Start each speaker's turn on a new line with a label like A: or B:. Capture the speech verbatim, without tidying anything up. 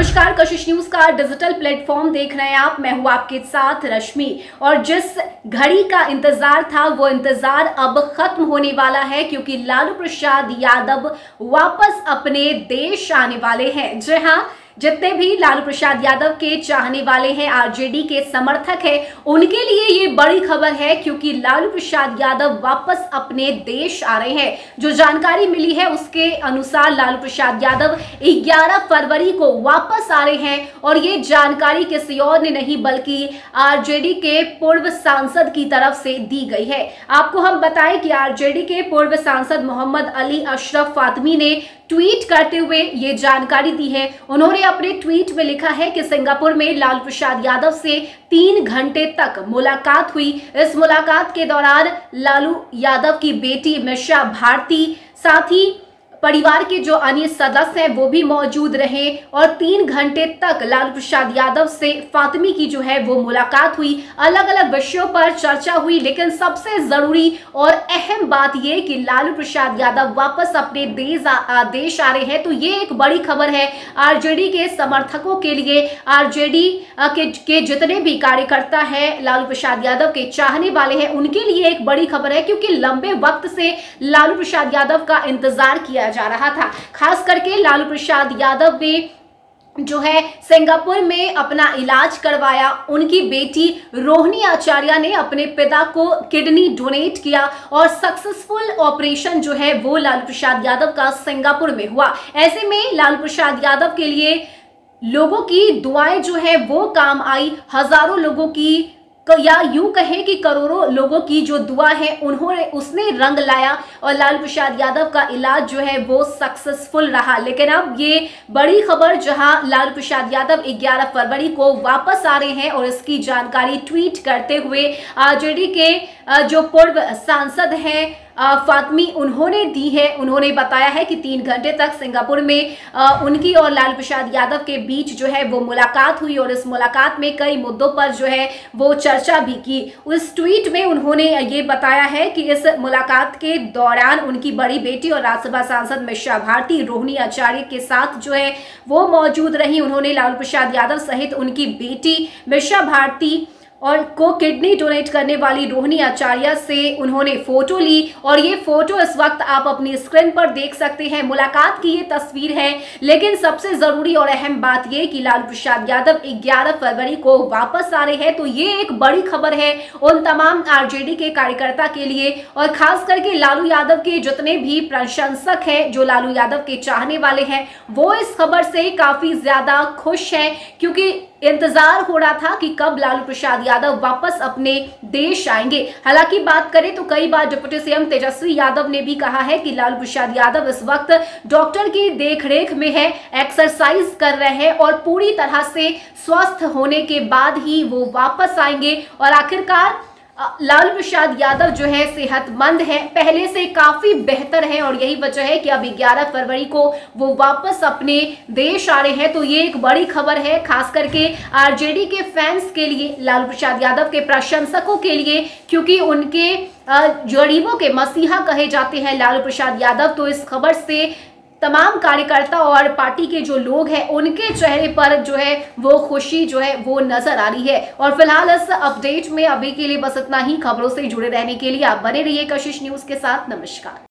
A: नमस्कार, कशिश न्यूज का digital platform देख रहे हैं आप। मैं हूं आपके साथ रश्मि और जिस घड़ी का इंतजार था वो इंतजार अब खत्म होने वाला है, क्योंकि लालू प्रसाद यादव वापस अपने देश आने वाले हैं। जी हां, जितने भी लालू प्रसाद यादव के चाहने वाले हैं, आरजेडी के समर्थक हैं, उनके लिए ये बड़ी खबर है, क्योंकि लालू प्रसाद यादव वापस अपने देश आ रहे हैं। जो जानकारी मिली है उसके अनुसार लालू प्रसाद यादव ग्यारह फरवरी को वापस आ रहे हैं और ये जानकारी किसी और ने नहीं बल्कि आरजेडी के पूर्व सांसद की तरफ से दी गई है। आपको हम बताएं कि आरजेडी के पूर्व सांसद मोहम्मद अली अशरफ फातमी ने ट्वीट करते हुए ये जानकारी दी है। उन्होंने अपने ट्वीट में लिखा है कि सिंगापुर में लालू प्रसाद यादव से तीन घंटे तक मुलाकात हुई। इस मुलाकात के दौरान लालू यादव की बेटी मिशा भारती, साथ ही परिवार के जो अन्य सदस्य हैं वो भी मौजूद रहे और तीन घंटे तक लालू प्रसाद यादव से फातिमी की जो है वो मुलाकात हुई। अलग अलग विषयों पर चर्चा हुई, लेकिन सबसे जरूरी और अहम बात ये कि लालू प्रसाद यादव वापस अपने देश आ, देश आ रहे हैं। तो ये एक बड़ी खबर है आरजेडी के समर्थकों के लिए। आरजेडी के, के जितने भी कार्यकर्ता हैं, लालू प्रसाद यादव के चाहने वाले हैं, उनके लिए एक बड़ी खबर है, क्योंकि लंबे वक्त से लालू प्रसाद यादव का इंतजार किया जा रहा था। खास करके लालू प्रसाद यादव ने जो है सिंगापुर में अपना इलाज करवाया। उनकी बेटी रोहिणी आचार्य ने अपने पिता को किडनी डोनेट किया और सक्सेसफुल ऑपरेशन जो है वो लालू प्रसाद यादव का सिंगापुर में हुआ। ऐसे में लालू प्रसाद यादव के लिए लोगों की दुआएं जो है वो काम आई। हजारों लोगों की या यूं कहें कि करोड़ों लोगों की जो दुआ है उन्होंने उसने रंग लाया और लालू प्रसाद यादव का इलाज जो है वो सक्सेसफुल रहा। लेकिन अब ये बड़ी खबर, जहां लालू प्रसाद यादव ग्यारह फरवरी को वापस आ रहे हैं और इसकी जानकारी ट्वीट करते हुए आरजेडी के जो पूर्व सांसद हैं फातमी, उन्होंने दी है। उन्होंने बताया है कि तीन घंटे तक सिंगापुर में आ, उनकी और लालू प्रसाद यादव के बीच जो है वो मुलाकात हुई और इस मुलाकात में कई मुद्दों पर जो है वो चर्चा भी की। उस ट्वीट में उन्होंने ये बताया है कि इस मुलाकात के दौरान उनकी बड़ी बेटी और राज्यसभा सांसद मिशा भारती रोहिणी आचार्य के साथ जो है वो मौजूद रही। उन्होंने लालू प्रसाद यादव सहित उनकी बेटी मिशा भारती और को किडनी डोनेट करने वाली रोहिणी आचार्य से उन्होंने फोटो ली और ये फोटो इस वक्त आप अपनी स्क्रीन पर देख सकते हैं। मुलाकात की ये तस्वीर है, लेकिन सबसे जरूरी और अहम बात ये कि लालू प्रसाद यादव ग्यारह फरवरी को वापस आ रहे हैं। तो ये एक बड़ी खबर है उन तमाम आरजेडी के कार्यकर्ता के लिए और खास करके लालू यादव के जितने भी प्रशंसक हैं, जो लालू यादव के चाहने वाले हैं, वो इस खबर से काफी ज्यादा खुश हैं, क्योंकि इंतजार हो रहा था कि कब लालू प्रसाद यादव वापस अपने देश आएंगे। हालांकि बात करें तो कई बार डिप्टी सीएम तेजस्वी यादव ने भी कहा है कि लालू प्रसाद यादव इस वक्त डॉक्टर की देखरेख में है, एक्सरसाइज कर रहे हैं और पूरी तरह से स्वस्थ होने के बाद ही वो वापस आएंगे। और आखिरकार लालू प्रसाद यादव जो है सेहतमंद है, पहले से काफी बेहतर है और यही वजह है कि अब ग्यारह फरवरी को वो वापस अपने देश आ रहे हैं। तो ये एक बड़ी खबर है, खास करके आरजेडी के फैंस के लिए, लालू प्रसाद यादव के प्रशंसकों के लिए, क्योंकि उनके गरीबों के मसीहा कहे जाते हैं लालू प्रसाद यादव। तो इस खबर से तमाम कार्यकर्ता और पार्टी के जो लोग हैं उनके चेहरे पर जो है वो खुशी जो है वो नजर आ रही है। और फिलहाल इस अपडेट में अभी के लिए बस इतना ही। खबरों से जुड़े रहने के लिए आप बने रहिए कशिश न्यूज के साथ। नमस्कार।